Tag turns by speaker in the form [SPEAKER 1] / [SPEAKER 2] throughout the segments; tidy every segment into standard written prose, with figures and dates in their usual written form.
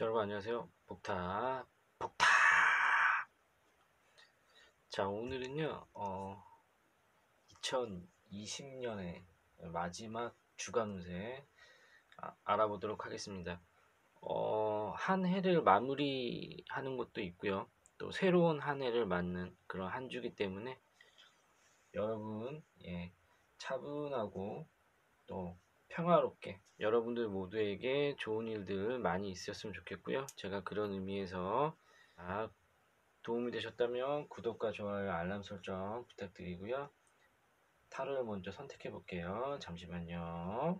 [SPEAKER 1] 자, 여러분 안녕하세요. 복타. 자, 오늘은요 2020년의 마지막 주간 운세 알아보도록 하겠습니다. 한 해를 마무리하는 것도 있고요, 또 새로운 한 해를 맞는 그런 한 주기 때문에 여러분 차분하고 또 평화롭게 여러분들 모두에게 좋은 일들 많이 있었으면 좋겠고요. 제가 그런 의미에서 도움이 되셨다면 구독과 좋아요, 알람 설정 부탁드리고요. 타로를 먼저 선택해 볼게요. 잠시만요.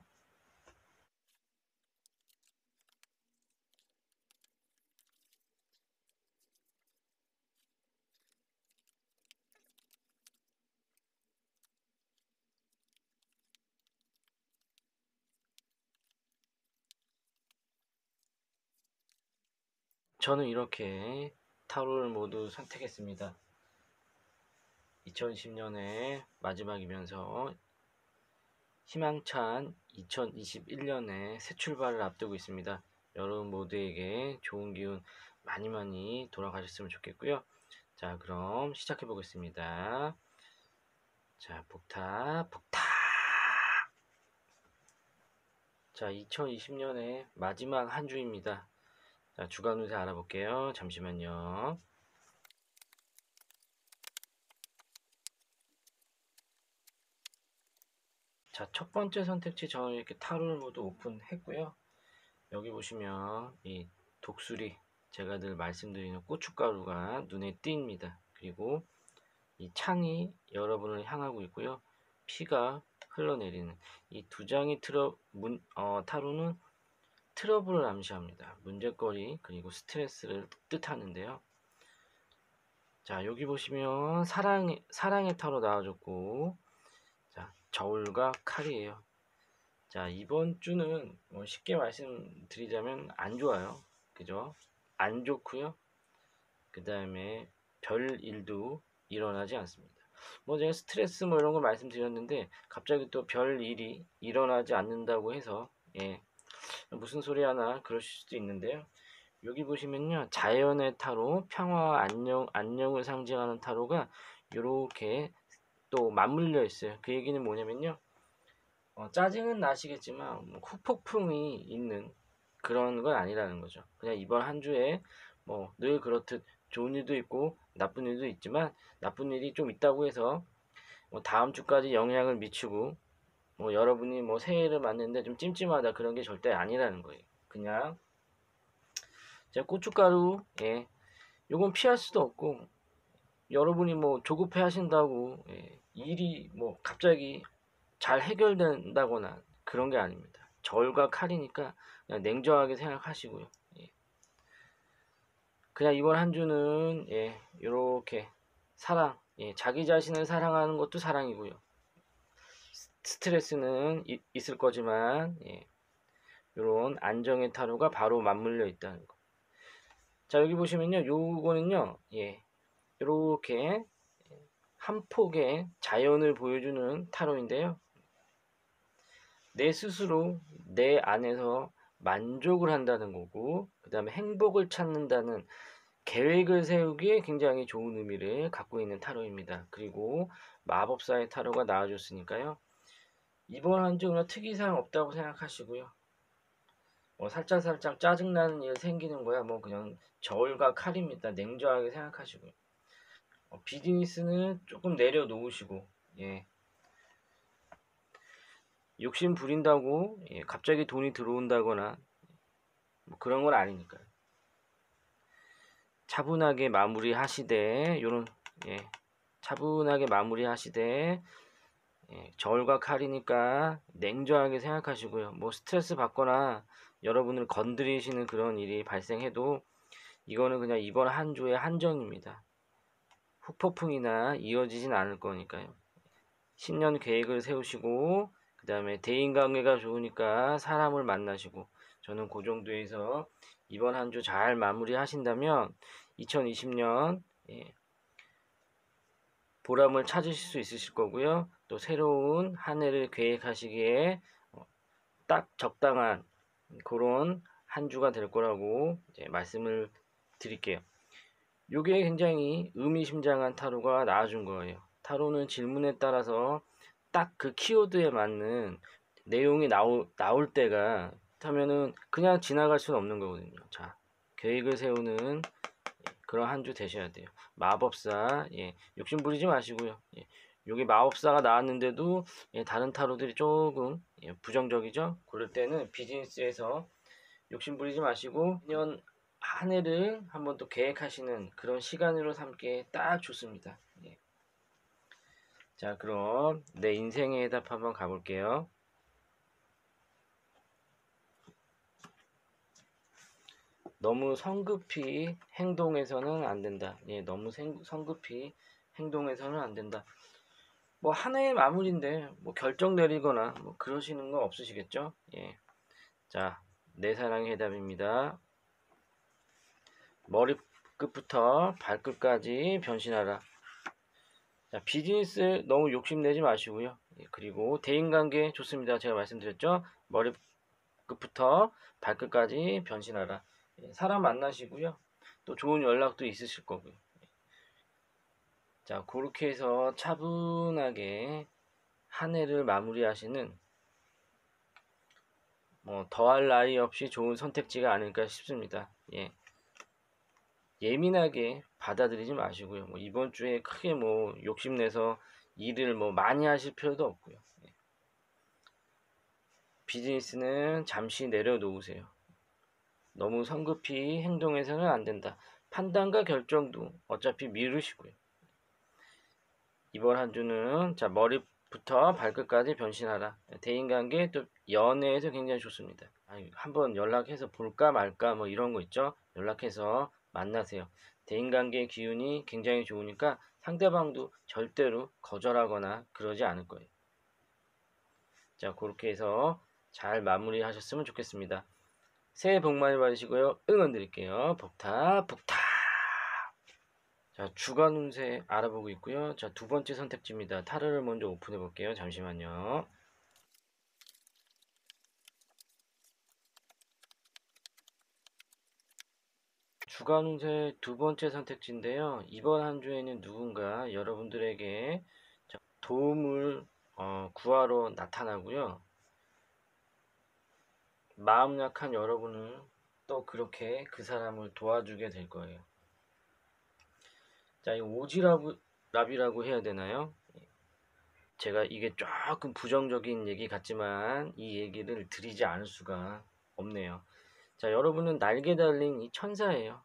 [SPEAKER 1] 저는 이렇게 타로를 모두 선택했습니다. 2020년의 마지막이면서 희망찬 2021년의 새 출발을 앞두고 있습니다. 여러분 모두에게 좋은 기운 많이 돌아가셨으면 좋겠고요. 자, 그럼 시작해 보겠습니다. 자, 복타. 자, 2020년의 마지막 한 주입니다. 자, 주간 운세 알아볼게요. 잠시만요. 자, 첫 번째 선택지 저는 이렇게 타로를 모두 오픈했고요. 여기 보시면 이 독수리, 제가 늘 말씀드리는 고춧가루가 눈에 띕니다. 그리고 이 창이 여러분을 향하고 있고요. 피가 흘러내리는 이 두 장의 타로는 트러블을 암시합니다. 문제거리 그리고 스트레스를 뜻하는데요. 자, 여기 보시면 사랑의 타로 나와줬고, 자, 저울과 칼이에요. 자, 이번 주는 쉽게 말씀드리자면 안 좋아요. 그죠? 안 좋고요. 그 다음에 별 일도 일어나지 않습니다. 제가 스트레스 이런 거 말씀드렸는데 갑자기 또 별 일이 일어나지 않는다고 해서 무슨 소리 하나 그러실 수도 있는데요. 여기 보시면요, 자연의 타로, 평화와 안녕을 상징하는 타로가 이렇게 또 맞물려 있어요. 그 얘기는 뭐냐면요, 짜증은 나시겠지만 후폭풍이 있는 그런 건 아니라는 거죠. 그냥 이번 한 주에 늘 그렇듯 좋은 일도 있고 나쁜 일도 있지만, 나쁜 일이 좀 있다고 해서 다음 주까지 영향을 미치고 여러분이 새해를 맞는데 좀 찜찜하다, 그런 게 절대 아니라는 거예요. 그냥 제가 고춧가루, 요건 피할 수도 없고, 여러분이 조급해 하신다고 일이 갑자기 잘 해결된다거나 그런 게 아닙니다. 저울과 칼이니까 그냥 냉정하게 생각하시고요. 그냥 이번 한 주는 이렇게 사랑, 자기 자신을 사랑하는 것도 사랑이고요. 스트레스는 있을 거지만 이런 안정의 타로가 바로 맞물려 있다는 거. 자, 여기 보시면요, 요거는요, 이렇게 한 폭의 자연을 보여주는 타로인데요. 내 스스로 내 안에서 만족을 한다는 거고, 그 다음에 행복을 찾는다는 계획을 세우기에 굉장히 좋은 의미를 갖고 있는 타로입니다. 그리고 마법사의 타로가 나와줬으니까요, 이번 한 주는 특이사항 없다고 생각하시고요. 살짝 짜증나는 일 생기는 거야 그냥 저울과 칼입니다. 냉정하게 생각하시고요. 비즈니스는 조금 내려놓으시고, 욕심 부린다고 갑자기 돈이 들어온다거나 그런 건 아니니까요. 차분하게 마무리하시되, 차분하게 마무리하시되, 저울과 칼이니까 냉정하게 생각하시고요. 스트레스 받거나 여러분을 건드리시는 그런 일이 발생해도 이거는 그냥 이번 한 주의 한정입니다. 후폭풍이나 이어지진 않을 거니까요. 신년 계획을 세우시고, 그 다음에 대인관계가 좋으니까 사람을 만나시고, 저는 그 정도에서 이번 한 주 잘 마무리 하신다면 2020년 보람을 찾으실 수 있으실 거고요. 또 새로운 한 해를 계획하시기에 딱 적당한 그런 한 주가 될 거라고 이제 말씀을 드릴게요. 요게 굉장히 의미심장한 타로가 나와준 거예요. 타로는 질문에 따라서 딱 그 키워드에 맞는 내용이 나올 때가 하면은 그냥 지나갈 수는 없는 거거든요. 자, 계획을 세우는 그런 한 주 되셔야 돼요. 마법사, 욕심 부리지 마시고요. 여기 마법사가 나왔는데도 다른 타로들이 조금 부정적이죠. 그럴 때는 비즈니스에서 욕심 부리지 마시고 내년 한 해를 한번 또 계획하시는 그런 시간으로 삼기에 딱 좋습니다. 자, 그럼 내 인생의 해답 한번 가볼게요. 너무 성급히 행동해서는 안 된다. 너무 성급히 행동해서는 안 된다. 뭐 한 해의 마무리인데 뭐 결정 내리거나 뭐 그러시는 거 없으시겠죠? 자, 내 사랑의 해답입니다. 머리끝부터 발끝까지 변신하라. 자, 비즈니스 너무 욕심내지 마시고요. 그리고 대인관계 좋습니다. 제가 말씀드렸죠? 머리끝부터 발끝까지 변신하라. 사람 만나시고요. 또 좋은 연락도 있으실 거고요. 자, 그렇게 해서 차분하게 한 해를 마무리하시는 뭐 더할 나위 없이 좋은 선택지가 아닐까 싶습니다. 예민하게 받아들이지 마시고요. 뭐 이번 주에 크게 뭐 욕심내서 일을 뭐 많이 하실 필요도 없고요. 비즈니스는 잠시 내려놓으세요. 너무 성급히 행동해서는 안 된다. 판단과 결정도 어차피 미루시고요. 이번 한 주는 자, 머리부터 발끝까지 변신하라. 대인관계 또 연애에서 굉장히 좋습니다. 한번 연락해서 볼까 말까 뭐 이런 거 있죠. 연락해서 만나세요. 대인관계의 기운이 굉장히 좋으니까 상대방도 절대로 거절하거나 그러지 않을 거예요. 자, 그렇게 해서 잘 마무리하셨으면 좋겠습니다. 새해 복 많이 받으시고요. 응원 드릴게요. 복탑 복탑. 자, 주간 운세 알아보고 있고요. 자, 두 번째 선택지입니다. 타로를 먼저 오픈해 볼게요. 잠시만요. 주간 운세 두 번째 선택지인데요. 이번 한 주에는 누군가 여러분들에게 도움을 구하러 나타나고요. 마음 약한 여러분은 또 그렇게 그 사람을 도와주게 될 거예요. 자, 이 오지랖이라고 해야 되나요? 제가 이게 조금 부정적인 얘기 같지만 이 얘기를 드리지 않을 수가 없네요. 자, 여러분은 날개 달린 이 천사예요.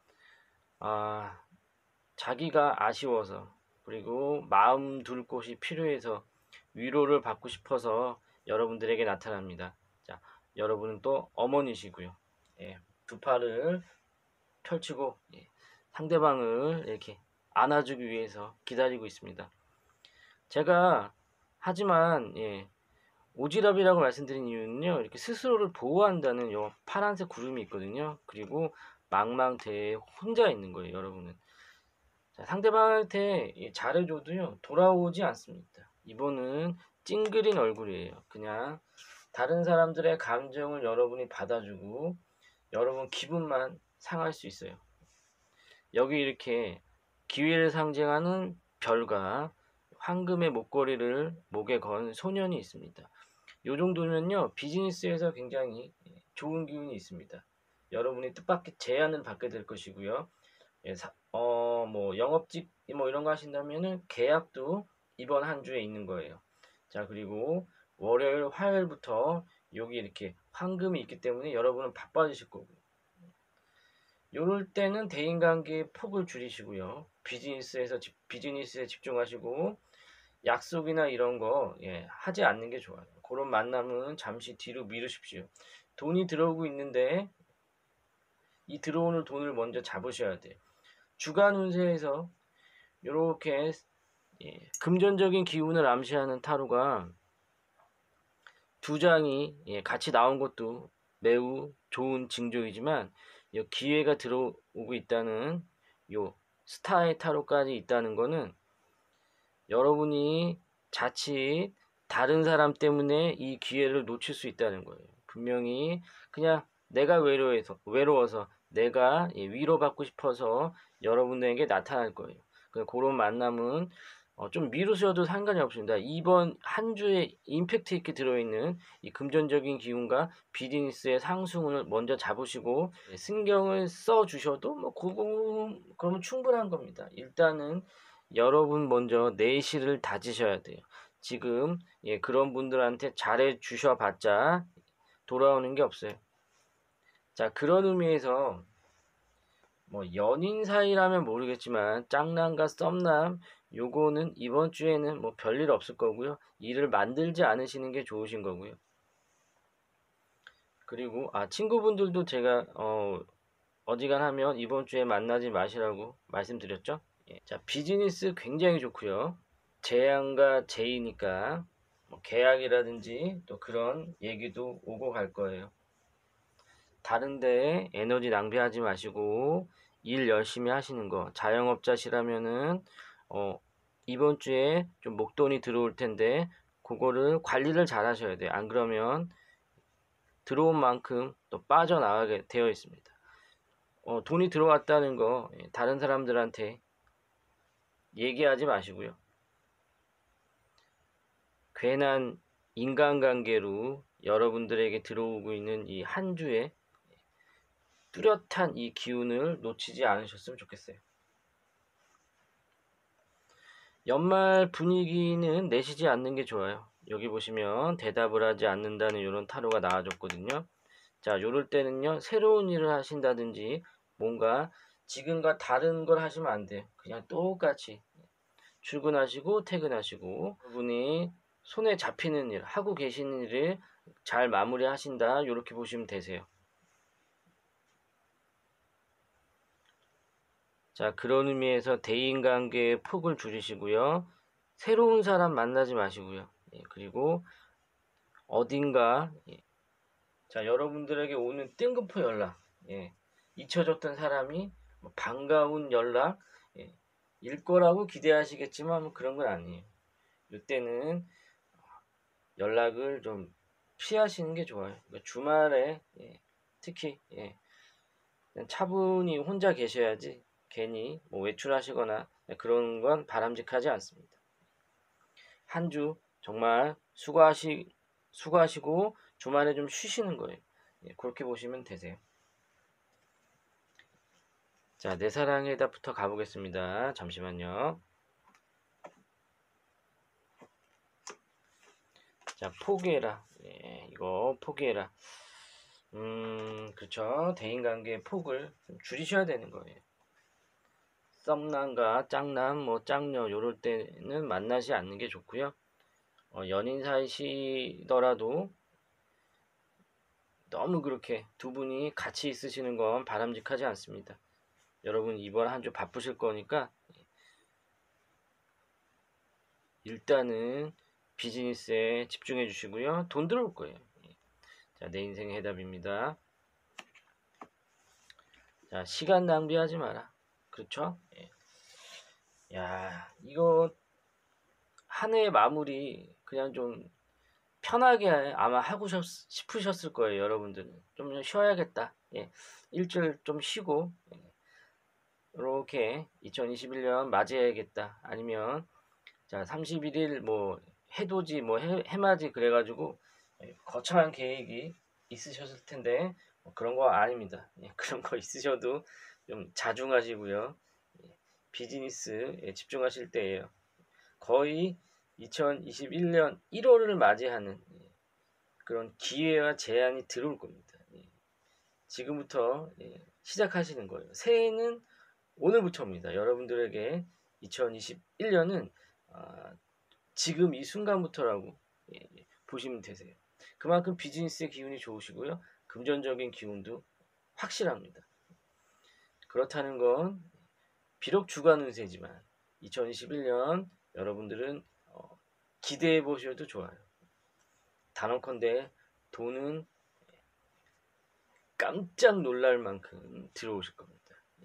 [SPEAKER 1] 자기가 아쉬워서 그리고 마음 둘 곳이 필요해서 위로를 받고 싶어서 여러분들에게 나타납니다. 자, 여러분은 또 어머니시고요. 두 팔을 펼치고 상대방을 이렇게 안아주기 위해서 기다리고 있습니다. 제가 하지만 오지랖이라고 말씀드린 이유는요. 이렇게 스스로를 보호한다는 요 파란색 구름이 있거든요. 그리고 망망대해에 혼자 있는 거예요, 여러분은. 자, 상대방한테 잘해줘도요, 돌아오지 않습니다. 이분은 찡그린 얼굴이에요. 그냥 다른 사람들의 감정을 여러분이 받아주고 여러분 기분만 상할 수 있어요. 여기 이렇게 기회를 상징하는 별과 황금의 목걸이를 목에 건 소년이 있습니다. 요 정도면요, 비즈니스에서 굉장히 좋은 기운이 있습니다. 여러분이 뜻밖의 제안을 받게 될 것이고요. 뭐 영업직 뭐 이런 거 하신다면은 계약도 이번 한 주에 있는 거예요. 자, 그리고 월요일, 화요일부터 여기 이렇게 황금이 있기 때문에 여러분은 바빠지실 거고요. 요럴 때는 대인관계의 폭을 줄이시고요. 비즈니스에 집중하시고 약속이나 이런 거 하지 않는 게 좋아요. 그런 만남은 잠시 뒤로 미루십시오. 돈이 들어오고 있는데 이 들어오는 돈을 먼저 잡으셔야 돼요. 주간 운세에서 이렇게 금전적인 기운을 암시하는 타로가 두 장이 같이 나온 것도 매우 좋은 징조이지만 기회가 들어오고 있다는 요 스타의 타로까지 있다는 거는 여러분이 자칫 다른 사람 때문에 이 기회를 놓칠 수 있다는 거예요. 분명히 그냥 내가 외로워서 내가 위로받고 싶어서 여러분에게 나타날 거예요. 그런 만남은 좀 미루셔도 상관이 없습니다. 이번 한 주에 임팩트 있게 들어있는 이 금전적인 기운과 비즈니스의 상승을 먼저 잡으시고 신경을 써 주셔도 뭐 그러면 충분한 겁니다. 일단은 여러분 먼저 내실을 다지셔야 돼요. 지금 그런 분들한테 잘해 주셔봤자 돌아오는 게 없어요. 자, 그런 의미에서 뭐 연인 사이라면 모르겠지만 짝남과 썸남 요거는 이번 주에는 뭐 별일 없을 거고요. 일을 만들지 않으시는 게 좋으신 거고요. 그리고 친구분들도 제가 어지간하면 이번 주에 만나지 마시라고 말씀드렸죠. 자, 비즈니스 굉장히 좋고요. 재앙과 재이니까 뭐 계약이라든지 또 그런 얘기도 오고 갈 거예요. 다른 데에 에너지 낭비하지 마시고 일 열심히 하시는 거. 자영업자시라면은 이번 주에 좀 목돈이 들어올 텐데 그거를 관리를 잘 하셔야 돼요. 안 그러면 들어온 만큼 또 빠져나가게 되어 있습니다. 돈이 들어왔다는 거 다른 사람들한테 얘기하지 마시고요. 괜한 인간관계로 여러분들에게 들어오고 있는 이 한 주에 뚜렷한 이 기운을 놓치지 않으셨으면 좋겠어요. 연말 분위기는 내시지 않는 게 좋아요. 여기 보시면 대답을 하지 않는다는 이런 타로가 나와줬거든요. 자, 요럴 때는요, 새로운 일을 하신다든지 뭔가 지금과 다른 걸 하시면 안 돼요. 그냥 똑같이 출근하시고 퇴근하시고 그분이 손에 잡히는 일, 하고 계시는 일을 잘 마무리 하신다. 이렇게 보시면 되세요. 자, 그런 의미에서 대인관계의 폭을 줄이시고요. 새로운 사람 만나지 마시고요. 그리고 어딘가 자, 여러분들에게 오는 뜬금포 연락, 잊혀졌던 사람이 뭐 반가운 연락, 일 거라고 기대하시겠지만 뭐 그런 건 아니에요. 이때는 연락을 좀 피하시는 게 좋아요. 그러니까 주말에 특히 차분히 혼자 계셔야지 괜히 뭐 외출하시거나 그런 건 바람직하지 않습니다. 한 주 정말 수고하시고 주말에 좀 쉬시는 거예요. 그렇게 보시면 되세요. 자, 내 사랑에다부터 가보겠습니다. 잠시만요. 자, 포기해라. 이거 포기해라. 그렇죠. 대인관계의 폭을 좀 줄이셔야 되는 거예요. 썸남과 짝남, 뭐 짝녀 요럴 때는 만나지 않는 게 좋고요. 연인 사이시더라도 너무 그렇게 두 분이 같이 있으시는 건 바람직하지 않습니다. 여러분 이번 한 주 바쁘실 거니까 일단은 비즈니스에 집중해 주시고요. 돈 들어올 거예요. 자, 내 인생의 해답입니다. 자, 시간 낭비하지 마라. 그렇죠? 야, 이거 한 해의 마무리 그냥 좀 편하게 아마 하고 싶으셨을 거예요. 여러분들은 좀 쉬어야겠다. 일주일 좀 쉬고 이렇게 2021년 맞이해야겠다. 아니면 자 31일 뭐 해돋이 뭐 해맞이 그래가지고 거창한 계획이 있으셨을 텐데 그런 거 아닙니다. 그런 거 있으셔도 좀 자중하시고요. 비즈니스에 집중하실 때예요. 거의 2021년 1월을 맞이하는 그런 기회와 제한이 들어올 겁니다. 지금부터 시작하시는 거예요. 새해는 오늘부터입니다. 여러분들에게 2021년은 지금 이 순간부터라고 보시면 되세요. 그만큼 비즈니스의 기운이 좋으시고요. 금전적인 기운도 확실합니다. 그렇다는 건 비록 주간 운세지만 2021년 여러분들은 기대해 보셔도 좋아요. 단언컨대 돈은 깜짝 놀랄 만큼 들어오실 겁니다.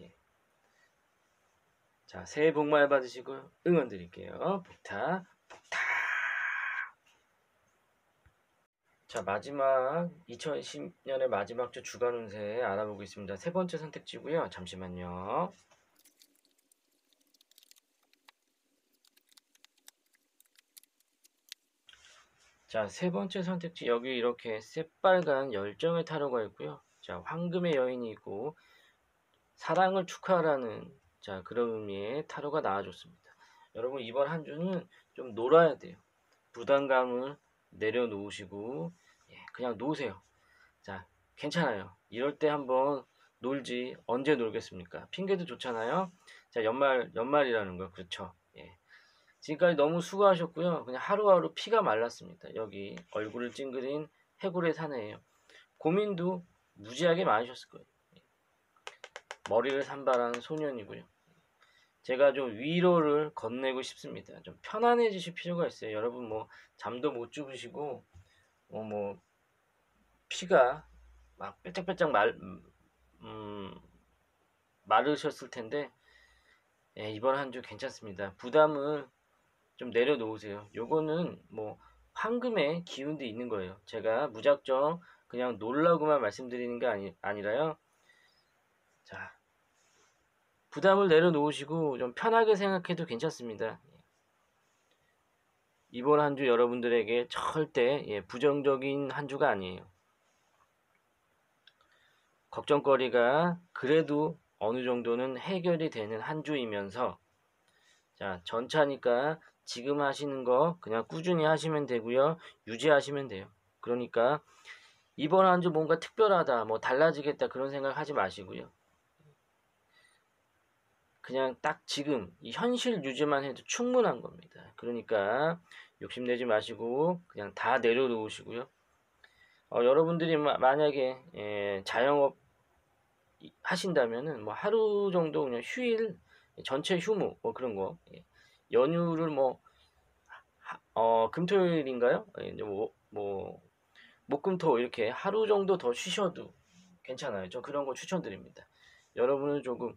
[SPEAKER 1] 자, 새해 복 많이 받으시고 응원 드릴게요. 복타. 자, 마지막 2020년의 마지막 주 주간 운세 알아보겠습니다. 세 번째 선택지고요. 잠시만요. 자, 세 번째 선택지 여기 이렇게 새빨간 열정의 타로가 있고요. 자, 황금의 여인이 있고 사랑을 축하하라는 자 그런 의미의 타로가 나와줬습니다. 여러분 이번 한 주는 좀 놀아야 돼요. 부담감을 내려놓으시고 그냥 노세요. 자, 괜찮아요. 이럴 때 한번 놀지 언제 놀겠습니까? 핑계도 좋잖아요. 자, 연말이라는 거 그렇죠. 예. 지금까지 너무 수고하셨고요. 그냥 하루하루 피가 말랐습니다. 여기 얼굴을 찡그린 해골의 사내예요. 고민도 무지하게 많으셨을 거예요. 머리를 산발한 소년이고요. 제가 좀 위로를 건네고 싶습니다. 좀 편안해지실 필요가 있어요. 여러분 뭐 잠도 못 주무시고 뭐 피가 막 빼짝빼짝 마르셨을 텐데 이번 한 주 괜찮습니다. 부담을 좀 내려놓으세요. 요거는 뭐 황금의 기운도 있는 거예요. 제가 무작정 그냥 놀라고만 말씀드리는 게 아니라요. 자, 부담을 내려놓으시고 좀 편하게 생각해도 괜찮습니다. 이번 한 주 여러분들에게 절대 부정적인 한 주가 아니에요. 걱정거리가 그래도 어느 정도는 해결이 되는 한 주이면서 자, 전차니까 지금 하시는 거 그냥 꾸준히 하시면 되고요. 유지하시면 돼요. 그러니까 이번 한 주 뭔가 특별하다, 뭐 달라지겠다 그런 생각 하지 마시고요. 그냥 딱 지금 이 현실 유지만 해도 충분한 겁니다. 그러니까 욕심내지 마시고 그냥 다 내려놓으시고요. 여러분들이 만약에 자영업 하신다면은 뭐 하루 정도 그냥 휴일 전체 휴무 뭐 그런 거 연휴를 뭐 금토일인가요? 이제 뭐 목금토 이렇게 하루 정도 더 쉬셔도 괜찮아요. 저 그런 거 추천드립니다. 여러분은 조금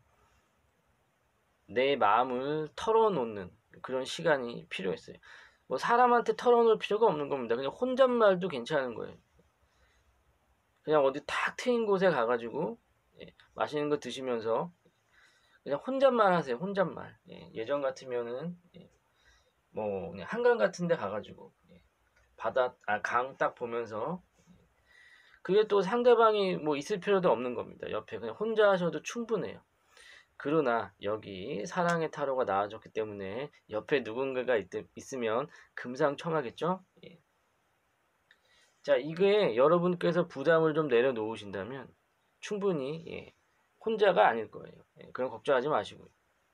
[SPEAKER 1] 내 마음을 털어놓는 그런 시간이 필요했어요. 뭐 사람한테 털어놓을 필요가 없는 겁니다. 그냥 혼잣말도 괜찮은 거예요. 그냥 어디 탁 트인 곳에 가가지고 맛있는 거 드시면서 그냥 혼잣말 하세요. 혼잣말. 예전 같으면은 뭐 그냥 한강 같은 데 가가지고 강 딱 보면서 그게 또 상대방이 뭐 있을 필요도 없는 겁니다. 옆에 그냥 혼자 하셔도 충분해요. 그러나 여기 사랑의 타로가 나와줬기 때문에 옆에 누군가가 있으면 금상첨화겠죠? 예. 자, 이게 여러분께서 부담을 좀 내려놓으신다면 충분히 혼자가 아닐 거예요. 그런 걱정하지 마시고요.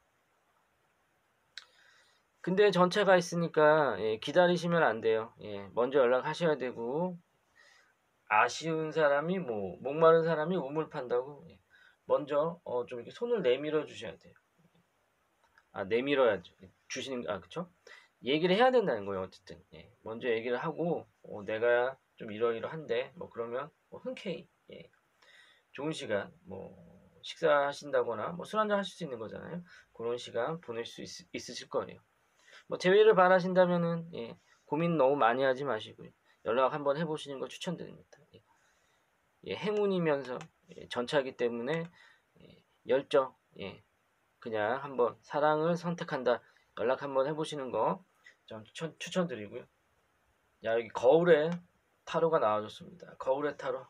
[SPEAKER 1] 근데 전체가 있으니까 기다리시면 안 돼요. 먼저 연락하셔야 되고 아쉬운 사람이 뭐 목마른 사람이 우물 판다고 먼저 좀 이렇게 손을 내밀어 주셔야 돼요. 내밀어야죠. 주시는 그쵸? 얘기를 해야 된다는 거예요. 어쨌든 먼저 얘기를 하고 내가 좀 이러이러한데 뭐 그러면 뭐 흔쾌히 좋은 시간 뭐 식사하신다거나 뭐 술 한잔 하실 수 있는 거잖아요. 그런 시간 보낼 수 있으실 거예요. 뭐 재회를 바라신다면은 고민 너무 많이 하지 마시고요. 연락 한번 해보시는 거 추천드립니다. 행운이면서 전차기 때문에 열정 그냥 한번 사랑을 선택한다. 연락 한번 해보시는 거 좀 추천드리고요. 야, 여기 거울에 타로가 나와줬습니다. 거울의 타로.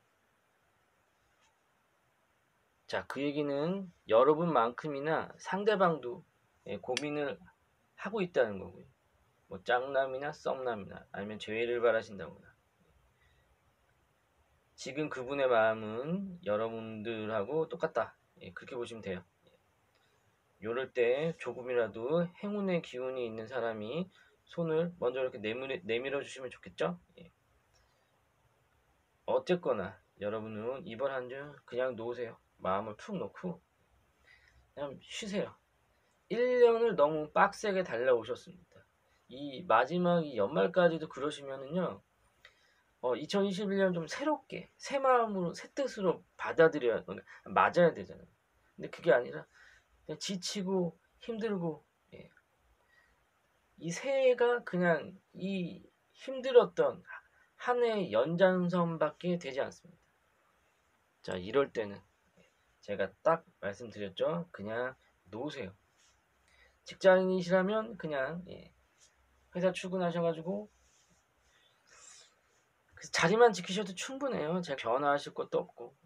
[SPEAKER 1] 자, 그 얘기는 여러분만큼이나 상대방도 고민을 하고 있다는 거고요. 뭐 짝남이나 썸남이나 아니면 재회를 바라신다거나 지금 그분의 마음은 여러분들하고 똑같다. 그렇게 보시면 돼요. 요럴 때 조금이라도 행운의 기운이 있는 사람이 손을 먼저 이렇게 내밀어 주시면 좋겠죠? 어쨌거나 여러분은 이번 한 주 그냥 놓으세요. 마음을 푹 놓고 그냥 쉬세요. 1년을 너무 빡세게 달려오셨습니다. 이 마지막 연말까지도 그러시면은요. 2021년 좀 새롭게 새 마음으로 새 뜻으로 받아들여야 맞아야 되잖아요. 근데 그게 아니라 그냥 지치고 힘들고 이 새해가 그냥 이 힘들었던 한 해 연장선밖에 되지 않습니다. 자, 이럴 때는 제가 딱 말씀드렸죠. 그냥 놓으세요. 직장인이시라면 그냥 회사 출근하셔가지고 그 자리만 지키셔도 충분해요. 제가 변화하실 것도 없고.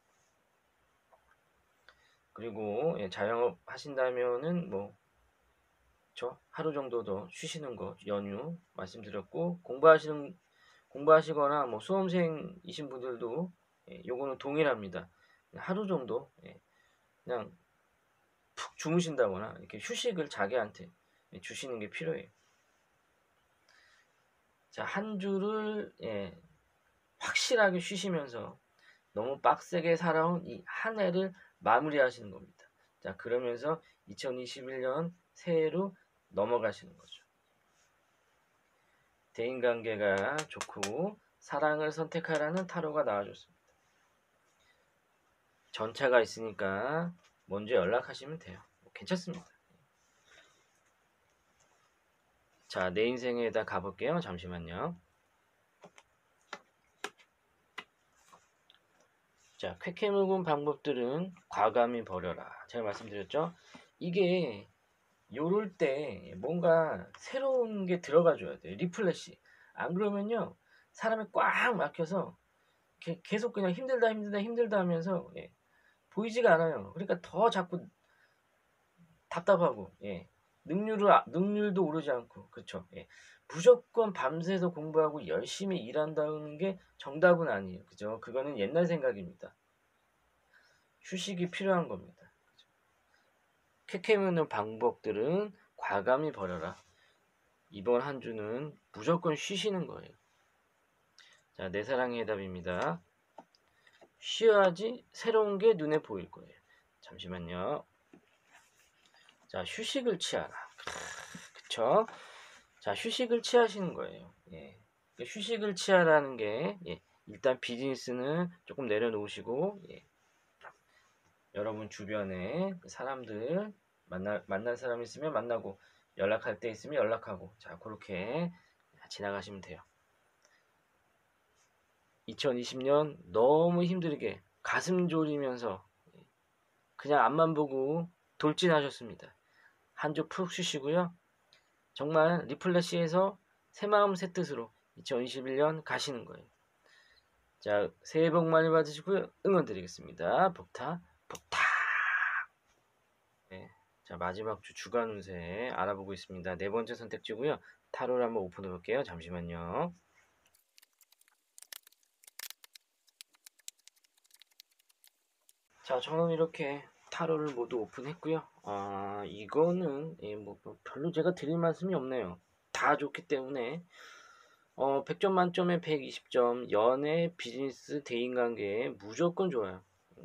[SPEAKER 1] 그리고 자영업 하신다면은 뭐 저 하루 정도 더 쉬시는 거 연휴 말씀드렸고, 공부하시거나 뭐 수험생이신 분들도 요거는 동일합니다. 하루 정도 그냥 푹 주무신다거나 이렇게 휴식을 자기한테 주시는 게 필요해요. 자, 한 주를 확실하게 쉬시면서 너무 빡세게 살아온 이 한 해를 마무리하시는 겁니다. 자, 그러면서 2021년 새해로 넘어가시는 거죠. 대인관계가 좋고 사랑을 선택하라는 타로가 나와줬습니다. 전차가 있으니까 먼저 연락하시면 돼요. 괜찮습니다. 자, 내 인생에다 가볼게요. 잠시만요. 자, 쾌쾌 묵은 방법들은 과감히 버려라. 제가 말씀드렸죠? 이게 요럴 때 뭔가 새로운 게 들어가줘야 돼요. 리플래시. 안 그러면요, 사람이 꽉 막혀서 계속 그냥 힘들다 하면서 보이지가 않아요. 그러니까 더 자꾸 답답하고 능률도 오르지 않고, 그렇죠. 무조건 밤새서 공부하고 열심히 일한다는 게 정답은 아니에요. 그죠? 그거는 옛날 생각입니다. 휴식이 필요한 겁니다. 쾌쾌무는 방법들은 과감히 버려라. 이번 한 주는 무조건 쉬시는 거예요. 자, 내 사랑의 해답입니다. 쉬어야지 새로운 게 눈에 보일 거예요. 잠시만요. 자, 휴식을 취하라. 그쵸? 자, 휴식을 취하시는 거예요. 휴식을 취하라는 게 일단 비즈니스는 조금 내려놓으시고 여러분 주변에 사람들 만날 사람 있으면 만나고, 연락할 때 있으면 연락하고, 자, 그렇게 지나가시면 돼요. 2020년 너무 힘들게 가슴 졸이면서 그냥 앞만 보고 돌진하셨습니다. 한 주 푹 쉬시고요. 정말 리플래시에서 새 마음 새 뜻으로 2021년 가시는 거예요. 자, 새해 복 많이 받으시고요. 응원 드리겠습니다. 복타. 네. 자, 마지막 주 주간 운세 알아보고 있습니다. 네 번째 선택지고요. 타로를 한번 오픈해 볼게요. 잠시만요. 자, 저는 이렇게 타로를 모두 오픈했고요. 이거는 뭐 별로 제가 드릴 말씀이 없네요. 다 좋기 때문에 100점 만점에 120점, 연애, 비즈니스, 대인관계에 무조건 좋아요.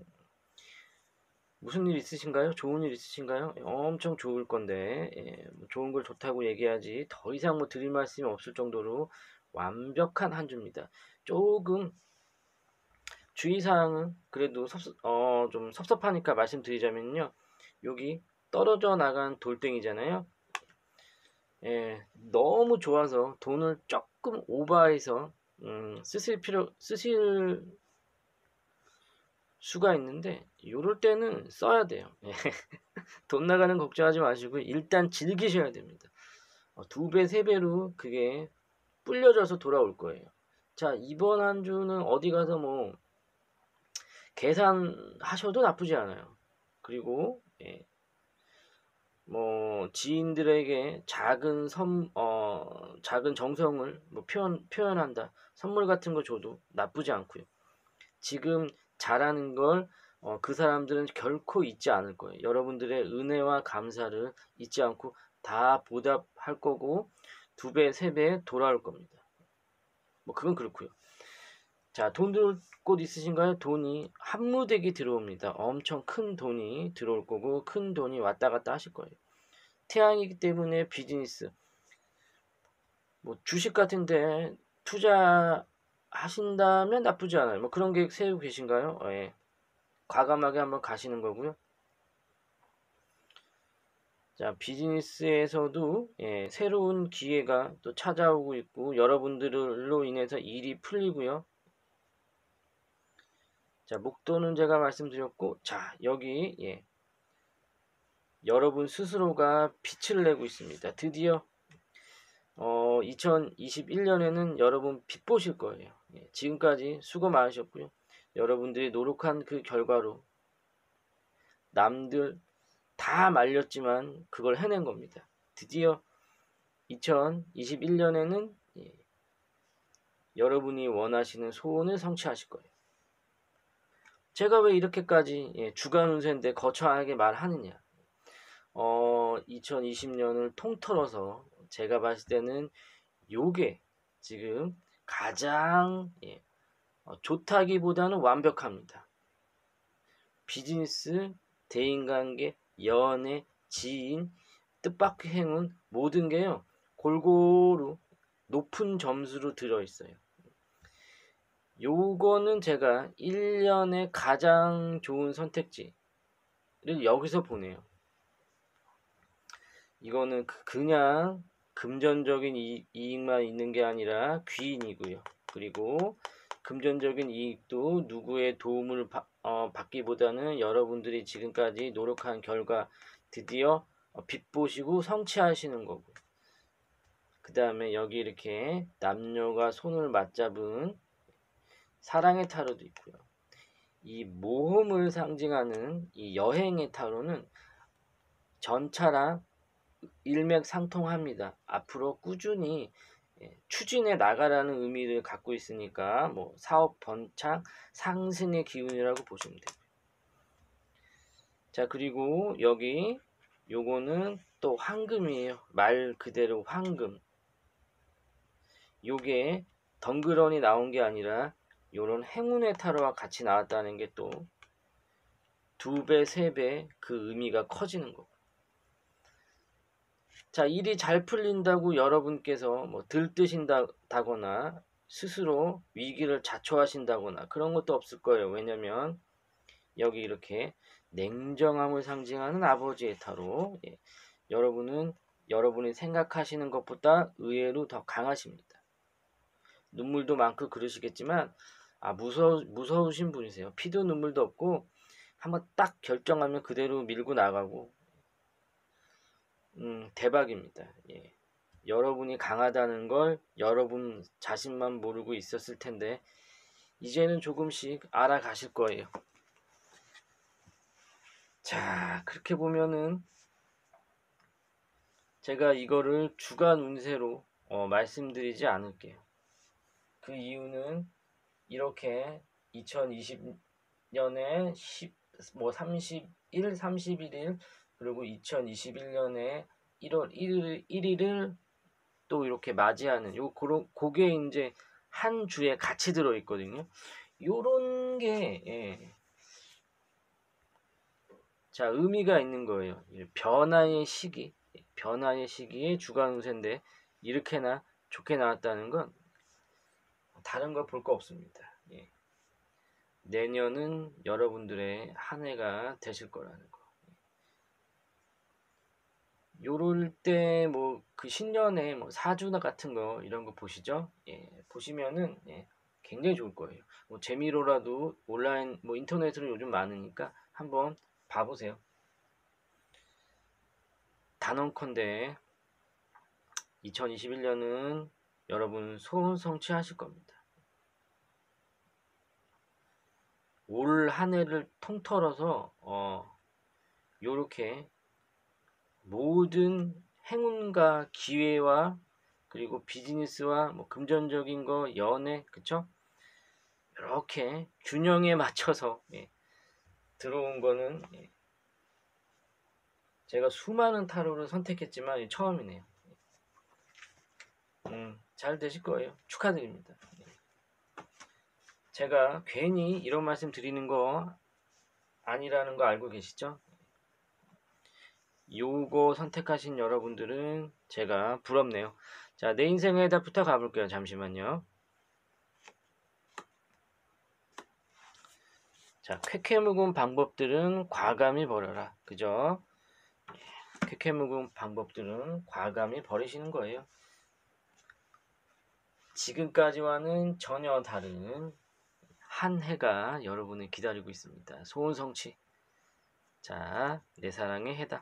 [SPEAKER 1] 무슨 일 있으신가요? 좋은 일 있으신가요? 엄청 좋을 건데 뭐 좋은 걸 좋다고 얘기하지 더 이상 뭐 드릴 말씀이 없을 정도로 완벽한 한 주입니다. 조금 주의사항은 그래도 좀 섭섭하니까 말씀드리자면요. 여기 떨어져 나간 돌덩이잖아요. 너무 좋아서 돈을 조금 오버해서 쓰실 수가 있는데, 요럴 때는 써야 돼요. 돈 나가는 걱정하지 마시고 일단 즐기셔야 됩니다. 2배, 3배로 그게 불려져서 돌아올 거예요. 자, 이번 한 주는 어디 가서 뭐 계산하셔도 나쁘지 않아요. 그리고 뭐 지인들에게 작은 정성을 뭐 표현한다, 선물 같은 거 줘도 나쁘지 않고요. 지금 잘하는 걸 그 사람들은 결코 잊지 않을 거예요. 여러분들의 은혜와 감사를 잊지 않고 다 보답할 거고 2배, 3배 돌아올 겁니다. 뭐 그건 그렇고요. 자, 돈 들어올 곳 있으신가요? 돈이 한무대기 들어옵니다. 엄청 큰 돈이 들어올 거고 큰 돈이 왔다 갔다 하실 거예요. 태양이기 때문에 비즈니스, 뭐 주식 같은데 투자하신다면 나쁘지 않아요. 뭐 그런 계획 세우고 계신가요? 과감하게 한번 가시는 거고요. 자, 비즈니스에서도 새로운 기회가 또 찾아오고 있고 여러분들로 인해서 일이 풀리고요. 자, 목돈은 제가 말씀드렸고, 자, 여기 여러분 스스로가 빛을 내고 있습니다. 드디어 2021년에는 여러분 빛 보실 거예요. 지금까지 수고 많으셨고요. 여러분들이 노력한 그 결과로 남들 다 말렸지만 그걸 해낸 겁니다. 드디어 2021년에는 여러분이 원하시는 소원을 성취하실 거예요. 제가 왜 이렇게까지 주간 운세인데 거창하게 말하느냐? 2020년을 통틀어서 제가 봤을 때는 요게 지금 가장 좋다기보다는 완벽합니다. 비즈니스, 대인관계, 연애, 지인, 뜻밖의 행운 모든 게요 골고루 높은 점수로 들어있어요. 요거는 제가 1년의 가장 좋은 선택지를 여기서 보네요. 이거는 그냥 금전적인 이익만 있는 게 아니라 귀인이고요. 그리고 금전적인 이익도 누구의 도움을 받기보다는 여러분들이 지금까지 노력한 결과 드디어 빛보시고 성취하시는 거고, 그 다음에 여기 이렇게 남녀가 손을 맞잡은 사랑의 타로도 있고요. 이 모험을 상징하는 이 여행의 타로는 전차랑 일맥상통합니다. 앞으로 꾸준히 추진해 나가라는 의미를 갖고 있으니까 뭐 사업 번창 상승의 기운이라고 보시면 돼요. 자, 그리고 여기 요거는 또 황금이에요. 말 그대로 황금. 요게 덩그러니 나온 게 아니라 요런 행운의 타로와 같이 나왔다는 게 또 2배, 3배 그 의미가 커지는 거고. 자, 일이 잘 풀린다고 여러분께서 뭐 들뜨신다거나 스스로 위기를 자초하신다거나 그런 것도 없을 거예요. 왜냐면 여기 이렇게 냉정함을 상징하는 아버지의 타로, 여러분은 여러분이 생각하시는 것보다 의외로 더 강하십니다. 눈물도 많고 그러시겠지만 무서우신 분이세요. 피도 눈물도 없고 한번 딱 결정하면 그대로 밀고 나가고 대박입니다. 여러분이 강하다는 걸 여러분 자신만 모르고 있었을 텐데 이제는 조금씩 알아가실 거예요. 자, 그렇게 보면은 제가 이거를 주간 운세로 말씀드리지 않을게요. 그 이유는 이렇게 2020년에 31, 31일 그리고 2021년에 1월 1일을 또 이렇게 맞이하는 그게 이제 한 주에 같이 들어 있거든요. 요런 게 자, 의미가 있는 거예요. 변화의 시기에 주간 운세인데 이렇게나 좋게 나왔다는 건 다른 거 볼 거 없습니다. 내년은 여러분들의 한 해가 되실 거라는 거. 요럴 때 뭐 그 신년에 뭐 사주나 같은 거 이런 거 보시죠. 보시면은 굉장히 좋을 거예요. 뭐 재미로라도 온라인 뭐 인터넷으로 요즘 많으니까 한번 봐보세요. 단언컨대 2021년은 여러분 소원 성취하실 겁니다. 올 한 해를 통틀어서 요렇게 모든 행운과 기회와 그리고 비즈니스와 뭐 금전적인 거, 연애, 그쵸? 이렇게 균형에 맞춰서 들어온 거는 제가 수많은 타로를 선택했지만 처음이네요. 잘 되실 거예요. 축하드립니다. 제가 괜히 이런 말씀 드리는 거 아니라는 거 알고 계시죠? 요거 선택하신 여러분들은 제가 부럽네요. 자, 내 인생의 해답부터 가볼게요. 잠시만요. 자, 쾌쾌묵은 방법들은 과감히 버려라. 그죠? 쾌쾌 묵은 방법들은 과감히 버리시는 거예요. 지금까지와는 전혀 다른 한 해가 여러분을 기다리고 있습니다. 소원 성취. 자, 내 사랑의 해다.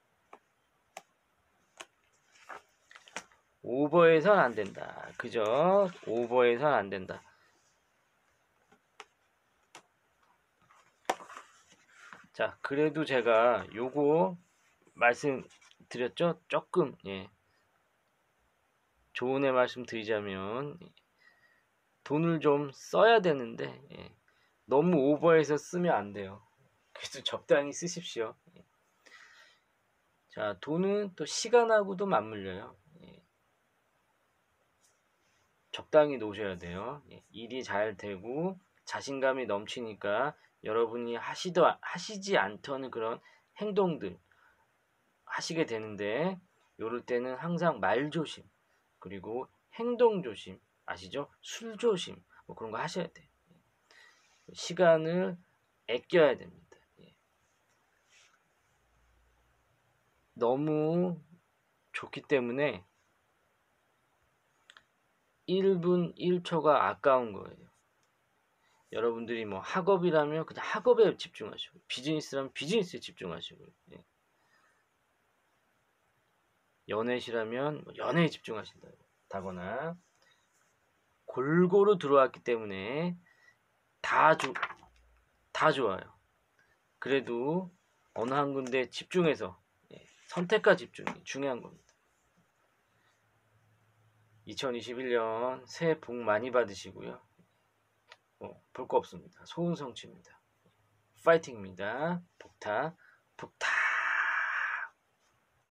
[SPEAKER 1] 오버해선 안 된다. 그죠? 오버해선 안 된다. 자, 그래도 제가 요거 말씀드렸죠? 조금, 예. 조언의 말씀 드리자면, 돈을 좀 써야 되는데, 예. 너무 오버해서 쓰면 안 돼요. 그래도 적당히 쓰십시오. 예. 자, 돈은 또 시간하고도 맞물려요. 예. 적당히 놓으셔야 돼요. 예. 일이 잘 되고 자신감이 넘치니까 여러분이 하시지 않던 그런 행동들 하시게 되는데, 요럴 때는 항상 말 조심, 그리고 행동 조심, 아시죠? 술 조심, 뭐 그런 거 하셔야 돼요. 시간을 아껴야 됩니다. 예. 너무 좋기 때문에 1분 1초가 아까운 거예요. 여러분들이 뭐 학업이라면 그냥 학업에 집중하시고, 비즈니스라면 비즈니스에 집중하시고, 예. 연애시라면 뭐 연애에 집중하신다거나, 골고루 들어왔기 때문에 다 좋아요. 그래도 어느 한 군데 집중해서, 예, 선택과 집중이 중요한 겁니다. 2021년 새해 복 많이 받으시고요. 볼 거 없습니다. 소원 성취입니다. 파이팅입니다. 복타.